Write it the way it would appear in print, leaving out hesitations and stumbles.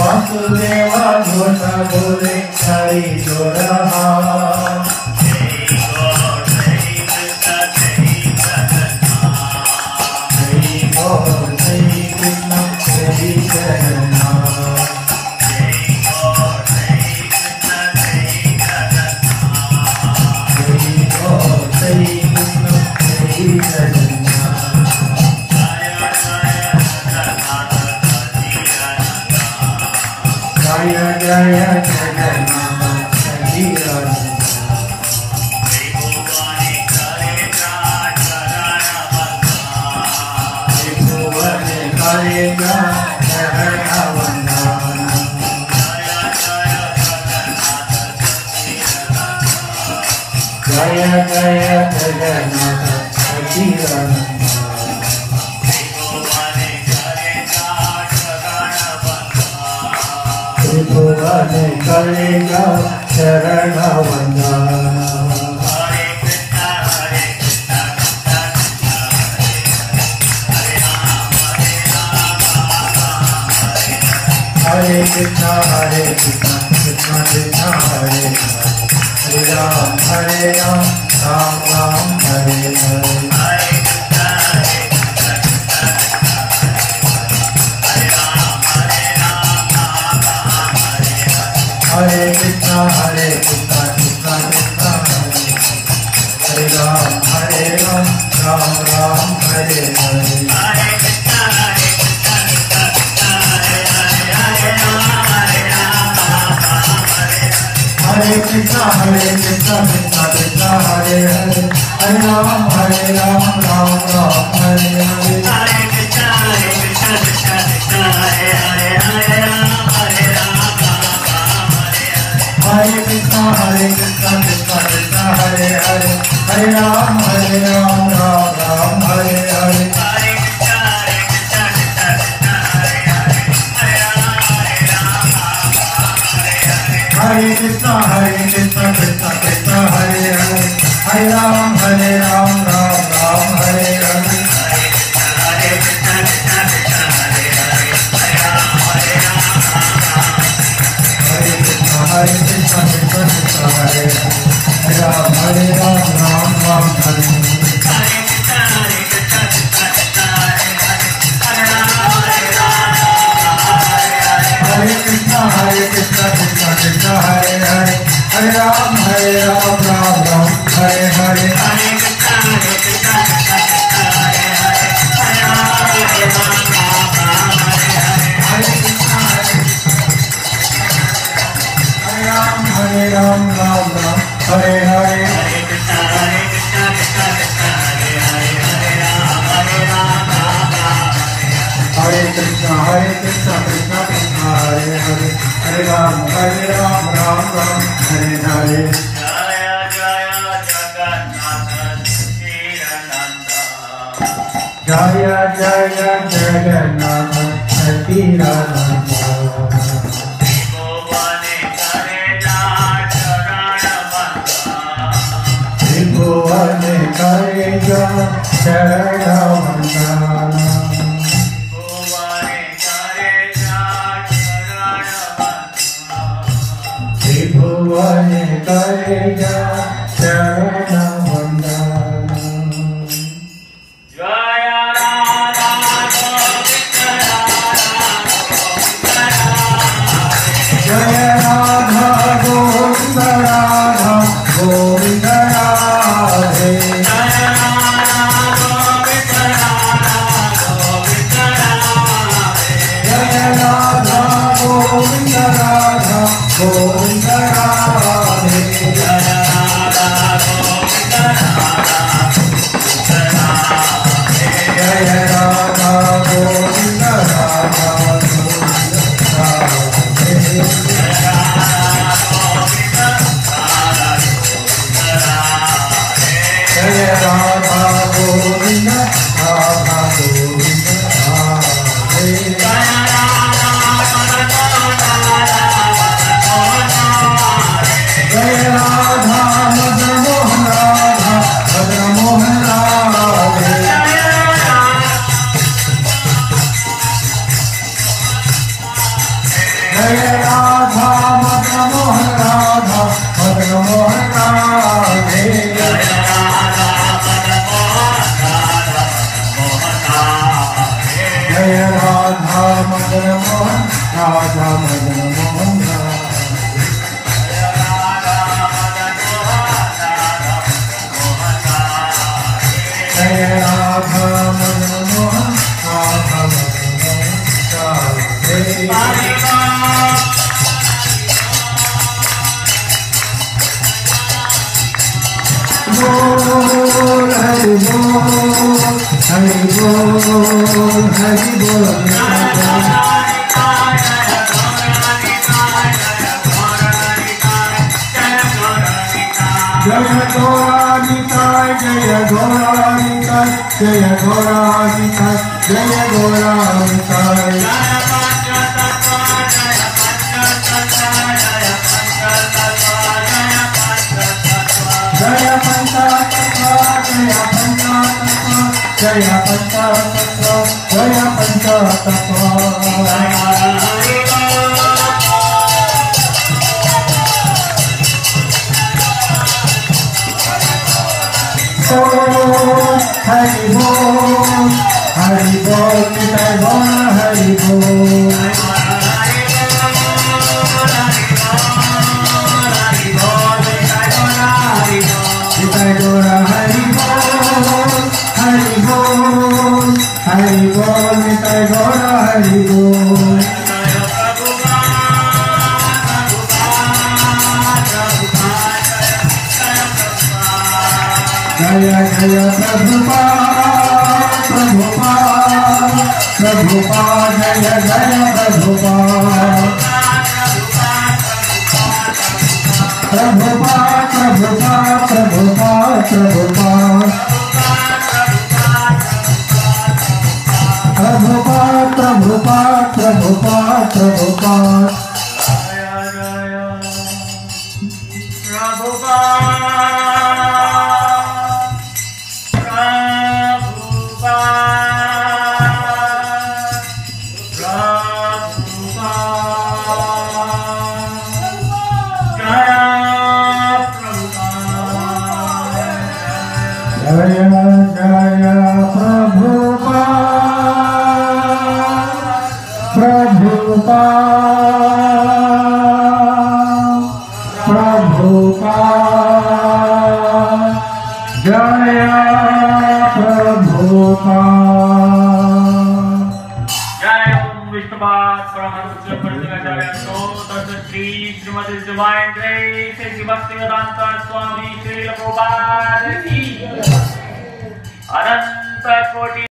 वासुदेवा घोष बोले हरि जो रहा। करेगा चरण वंदना। हरे कृष्णा कृष्णा कृष्णा हरे हरे राम राम राम हरे हरे। हरे कृष्णा कृष्णा कृष्णा हरे राम राम राम हरे हरे। हरे कृष्णा कृष्णा कृष्णा हरे हरे हरे राम राम राम हरे हरे। हरे कृष्णा कृष्णा कृष्णा हरे हरे हरे राम हरे कृष्णा कृष्णा कृष्णा हरे हरे हरे राम राम राम हरे हरे। हरे कृष्णा कृष्णा कृष्णा हरे हरे हरे राम राम राम हरे हरे। हरे कृष्णा कृष्णा कृष्णा हरे हरे हरे राम कृष्णा कृष्णा कृष्णा हरे हरे राम राम हरे हरे। हरे कृष्णा कृष्णा कृष्णा हरे हरे हरे राम राम हरे हरे। हरे कृष्णा कृष्णा कृष्णा हरे हरे हरे राम राम हरे हरे। हरे कृष्णा कृष्णा कृष्णा हरे हरे हरे राम हरे कृष्णा कृष्णा कृष्णा हरे हरे हरे राम राम हरे हरे। जय जय जगन्नाथ सतीरानंद। त्रिभुवन करेगा चरण वंदना। त्रिभुवन करेगा चरण वंदना। जय राधा गोविंद राधा गोविंद राधे। जय राधा गोविंद राधा जय राधा मदन मोहन राधा मदन मोहन राधे जय राधा मदन मोहन राधा मदन मोहन राधा मदन मोहन जय राधा मदन मोहन राधा मदन बोल हरि बोल हरि बोल हरि बोल जय गौरानिताय जय गौरानिताय जय गौरानिताय जय गौरानिताय जय पंचातत्व जय पंचातत्व जय पंचातत्व जय पंचातत्व हरि बोल निताय गौर हरि बोल निताय गौर हरि बोल हरि बोल हरि बोल निताय गौर हरि बोल जय जय प्रभुपाद प्रभुपाद प्रभुपाद जय जय प्रभुपाद प्रभुपाद प्रभुपाद प्रभुपाद प्रभुपाद प्रभुपाद प्रभुपाद प्रभुपाद प्रभुपाद जय जय प्रभुपाद प्रभुपाद प्रभुपाद जय प्रभुपाद जय विष्णुपाद परमहंस परिव्राजकाचार्य श्री श्रीमद् डिवाइन ग्रेस श्री भक्तिवेदांत स्वामी श्री प्रभुपाद की अनंत कोटि